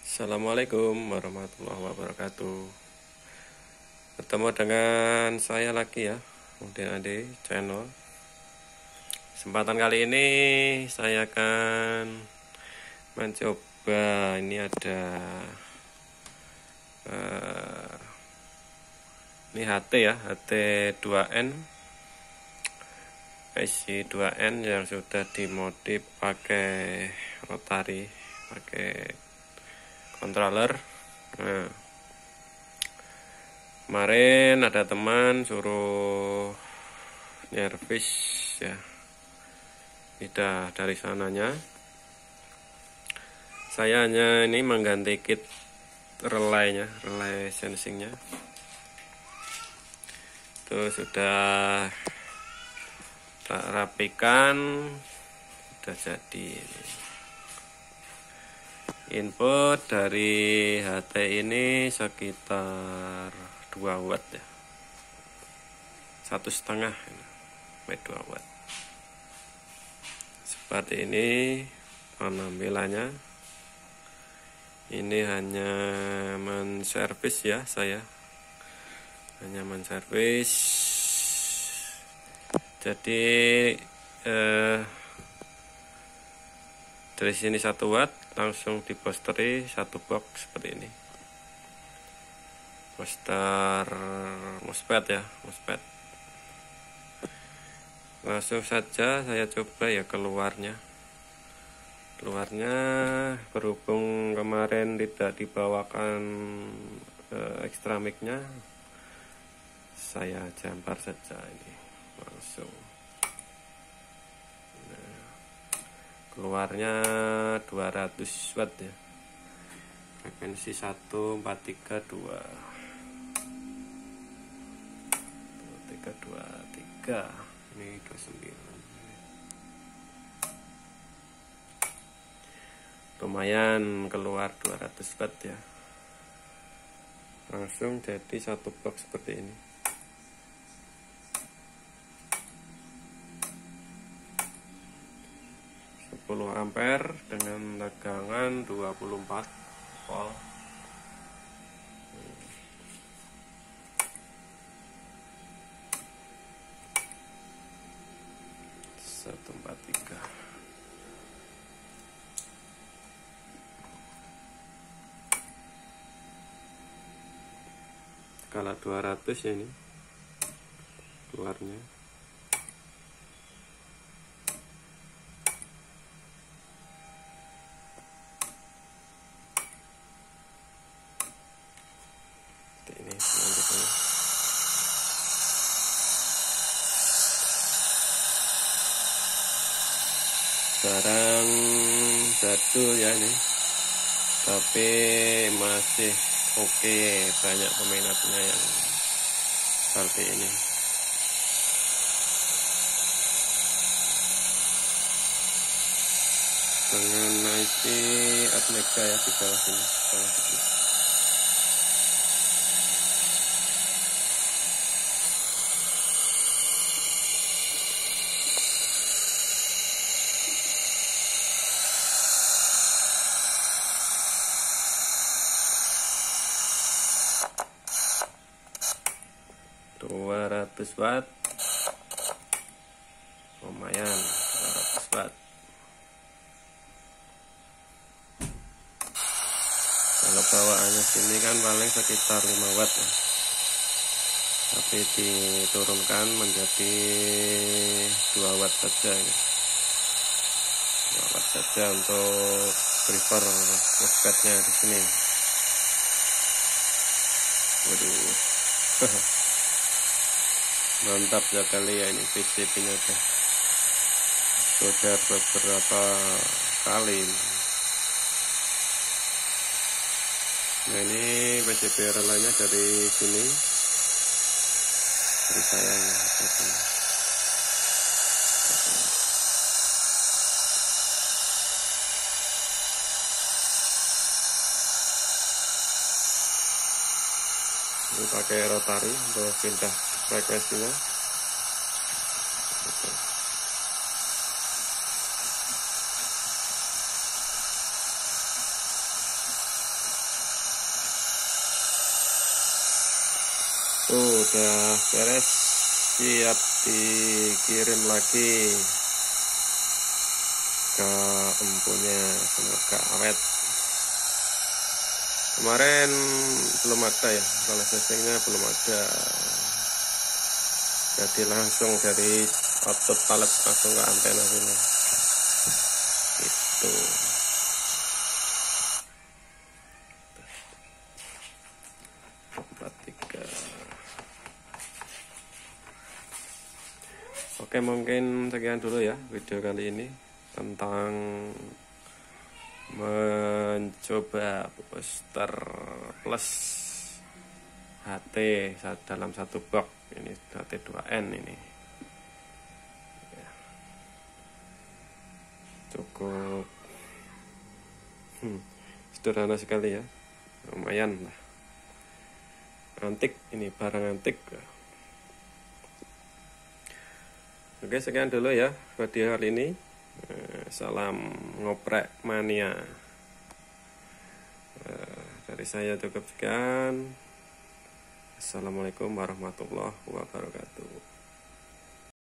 Assalamualaikum warahmatullahi wabarakatuh. Bertemu dengan saya lagi ya, Udin Ade channel. Kesempatan kali ini saya akan mencoba, ini ada ini HT ya, HT 2N IC 2N yang sudah dimodif pakai rotary, pakai controller. Nah, kemarin ada teman suruh nyervis ya, tidak dari sananya. Saya hanya ini mengganti kit relaynya, relay sensingnya. Itu sudah tak rapikan, sudah jadi. Input dari HT ini sekitar 2 watt ya, 1,5 sampai 2 watt. Seperti ini penampilannya. Ini hanya menservis ya, saya hanya menservis. Jadi dari sini 1 watt langsung di boosteri 1 box seperti ini, booster MOSFET ya, MOSFET. Langsung saja saya coba ya keluarnya berhubung kemarin tidak dibawakan extra mic-nya, saya jempar saja ini langsung. Keluarnya 200 watt ya, frekuensi 1432 323, ini 29. Lumayan keluar 200 watt ya, langsung jadi 1 box seperti ini. Ampere dengan tegangan 24 volt. Satu empat tiga. Skala 200 ya, ini keluarnya. Ini selanjutnya. Barang jadul ya ini, tapi masih oke, banyak peminatnya yang seperti ini. Dengan IC Atmega ya, di bawah sini, bawah sedikit. (200 watt), lumayan 200 watt. Kalau bawaannya sini kan paling sekitar 5 watt ya, tapi diturunkan menjadi 2 watt saja ya. 2 watt saja untuk prefer MOSFET-nya di sini. Waduh. Mantap sekali ya, ini PCB-nya sudah beberapa kali. Nah, ini PCB relaynya dari sini, dari saya ini. Ini pakai rotary untuk pindah frekuensinya. udah beres, siap dikirim lagi ke empunya. Semoga awet. Kemarin belum ada ya, kalau casingnya belum ada, jadi langsung dari output palet langsung ke antena sini itu. Oke, mungkin sekian dulu ya video kali ini tentang mencoba booster plus HT dalam satu box. Ini HT2N ini cukup sederhana sekali ya, lumayan lah, antik, ini barang antik. Oke, sekian dulu ya video hari ini. Salam ngoprek mania. Dari saya cukup sekian. Assalamualaikum warahmatullahi wabarakatuh.